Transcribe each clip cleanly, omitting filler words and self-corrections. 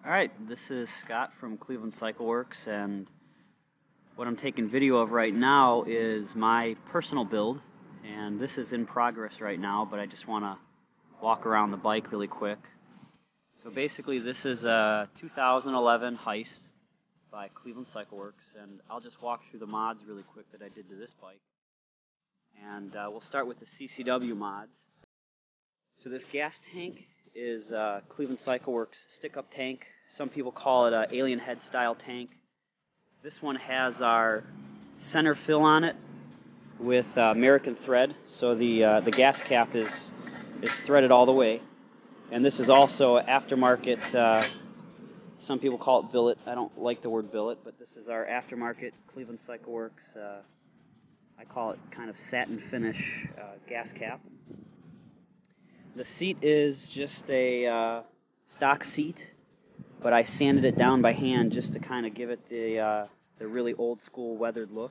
Alright, this is Scott from Cleveland Cycle Works, and what I'm taking video of right now is my personal build, and this is in progress right now, but I just want to walk around the bike really quick. So basically this is a 2011 Heist by Cleveland Cycle Works, and I'll just walk through the mods really quick that I did to this bike. And we'll start with the CCW mods. So this gas tank is Cleveland Cycle Works stick-up tank. Some people call it an alien head style tank. This one has our center fill on it with American thread, so the gas cap is threaded all the way. And this is also aftermarket. Some people call it billet. I don't like the word billet, but this is our aftermarket Cleveland Cycle Works. I call it kind of satin finish gas cap. The seat is just a stock seat, but I sanded it down by hand just to kind of give it the really old school weathered look.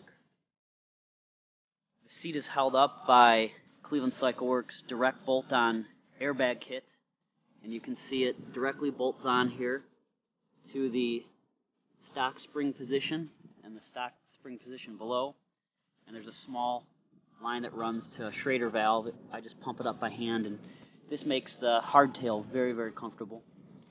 The seat is held up by Cleveland Cycle Works direct bolt-on airbag kit, and you can see it directly bolts on here to the stock spring position and the stock spring position below, and there's a small line that runs to a Schrader valve. I just pump it up by hand, and this makes the hardtail very, very comfortable.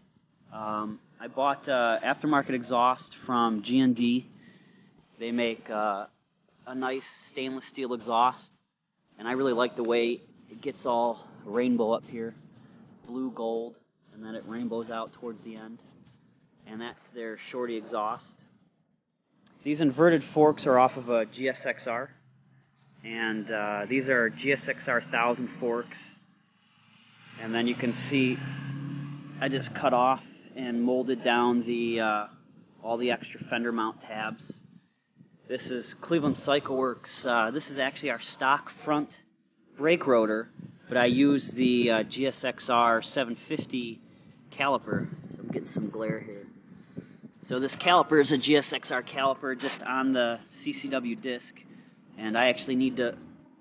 I bought aftermarket exhaust from G&D. They make a nice stainless steel exhaust, and I really like the way it gets all rainbow up here, blue, gold, and then it rainbows out towards the end. And that's their Shorty exhaust. These inverted forks are off of a GSXR, and these are GSXR 1000 forks. And then you can see I just cut off and molded down the all the extra fender mount tabs. This is Cleveland Cycle Works. This is actually our stock front brake rotor, but I use the GSXR 750 caliper. So I'm getting some glare here. So this caliper is a GSXR caliper just on the CCW disc, and I actually need to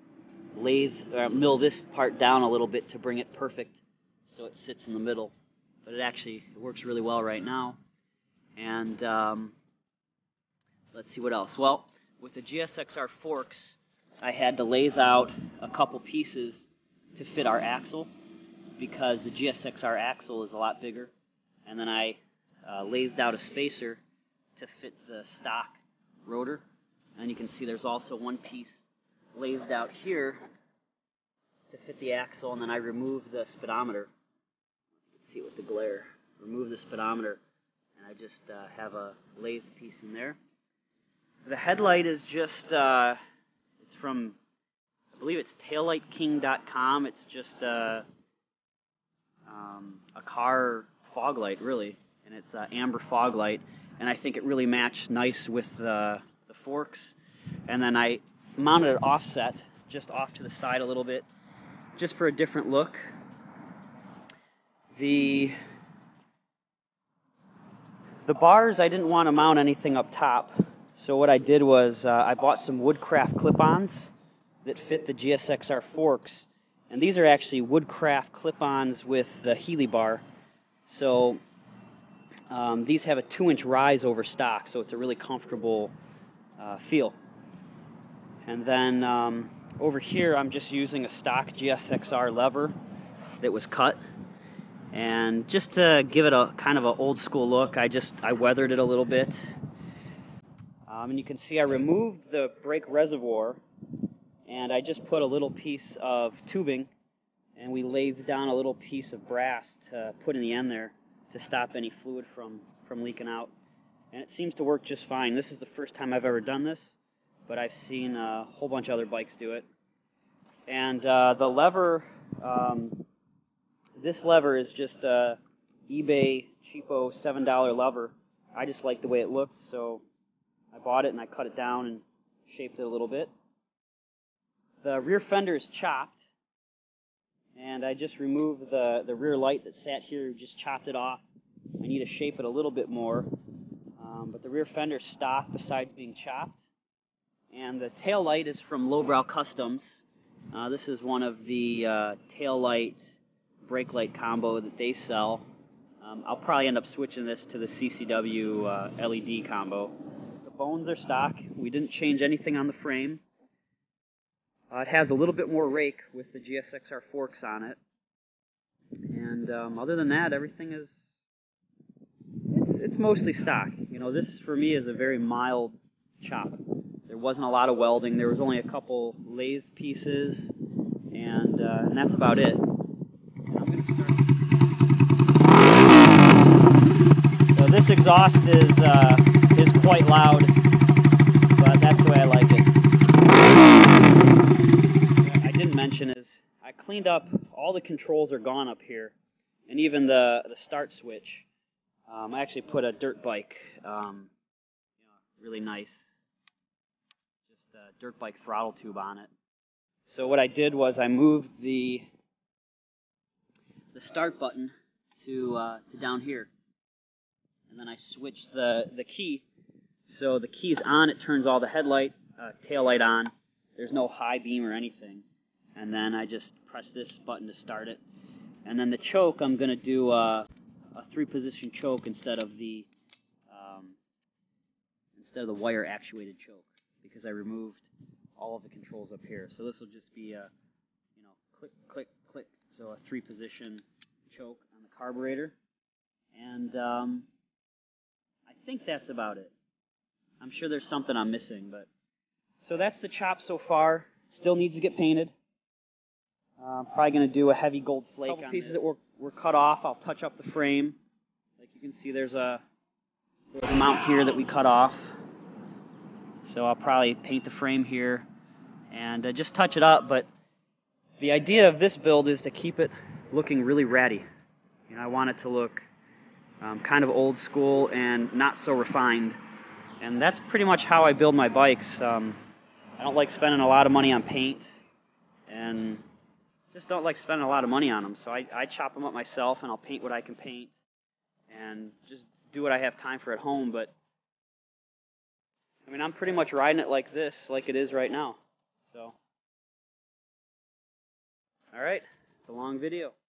mill this part down a little bit to bring it perfect so it sits in the middle. But it works really well right now. And let's see what else. Well, with the GSXR forks, I had to lathe out a couple pieces to fit our axle, because the GSXR axle is a lot bigger. And then I lathed out a spacer to fit the stock rotor. And you can see there's also one piece lathed out here to fit the axle, and then I removed the speedometer. Let's see it with the glare. Remove the speedometer, and I just have a lathe piece in there. The headlight is just, it's from, I believe it's taillightking.com. It's just a car fog light, really, and it's an amber fog light, and I think it really matched nice with the forks. And then I mounted it offset, just off to the side a little bit, just for a different look. The bars, I didn't want to mount anything up top, so what I did was I bought some Woodcraft clip-ons that fit the GSXR forks, and these are actually Woodcraft clip-ons with the Healy bar. So these have a 2-inch rise over stock, so it's a really comfortable feel. And then over here, I'm just using a stock GSXR lever that was cut. And just to give it a kind of an old school look, I weathered it a little bit. And you can see I removed the brake reservoir, and I just put a little piece of tubing, and we lathed down a little piece of brass to put in the end there to stop any fluid from leaking out. And it seems to work just fine. This is the first time I've ever done this, but I've seen a whole bunch of other bikes do it. And the lever, this lever is just a eBay cheapo $7 lever. I just like the way it looked, so I bought it and I cut it down and shaped it a little bit. The rear fender is chopped, and I just removed the rear light that sat here, just chopped it off. I need to shape it a little bit more, but the rear fender is stock besides being chopped. And the tail light is from Lowbrow Customs. This is one of the tail light brake light combo that they sell. I'll probably end up switching this to the CCW LED combo. The bones are stock. We didn't change anything on the frame. It has a little bit more rake with the GSXR forks on it. And other than that, everything is, it's mostly stock. You know, this for me is a very mild chop. There wasn't a lot of welding. There was only a couple lathe pieces, and that's about it. And I'm going to start. So this exhaust is quite loud, but that's the way I like it. What I didn't mention is I cleaned up, all the controls are gone up here, and even the start switch. I actually put a dirt bike, really nice, just a dirt bike throttle tube on it. So what I did was I moved the start button to down here, and then I switched the key. So the key's on, it turns all the headlight, tail light on. There's no high beam or anything. And then I just press this button to start it. And then the choke, I'm going to do a 3-position choke instead of the wire actuated choke, because I removed all of the controls up here. So this will just be a, click, click, click. So a 3-position choke on the carburetor. And I think that's about it. I'm sure there's something I'm missing, but so that's the chop so far. Still needs to get painted. Probably going to do a heavy gold flake on pieces this. That were cut off. I'll touch up the frame. Like you can see, there's a mount here that we cut off. So I'll probably paint the frame here and just touch it up. But the idea of this build is to keep it looking really ratty. You know, I want it to look kind of old school and not so refined. And that's pretty much how I build my bikes. I don't like spending a lot of money on paint, and just don't like spending a lot of money on them. So I chop them up myself, and I'll paint what I can paint, and just do what I have time for at home. But I mean, I'm pretty much riding it like this, like it is right now. So, all right, it's a long video.